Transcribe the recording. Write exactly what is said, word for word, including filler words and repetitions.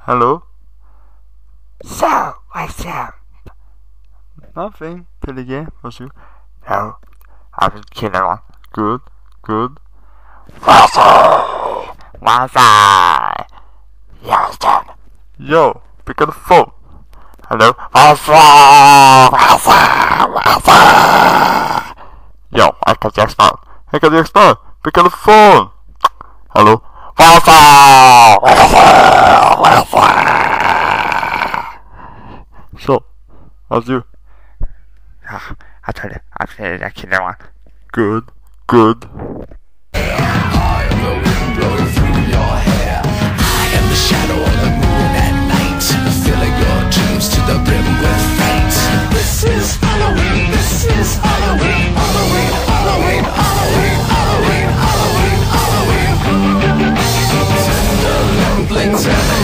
Hello? So, what's up? Nothing. Play the game. What's you? No. I've been killing one. Good. Good. What's up? What's up? Houston. Yo, pick up the phone. Hello? What's up? What's up? What's up? Yo, I got the X-Phone. I got the X-Phone. Pick up the phone. Hello? What's up? What's up? What's up? So, how's you? Ah, I told you, I played that killer one. Good, good. I am the wind blowing through your hair. I am the shadow of the moon at night, filling your dreams to the brim with fate. This is Halloween, this is Halloween, Halloween, Halloween, Halloween, Halloween, Halloween, Halloween. Tender lamplings and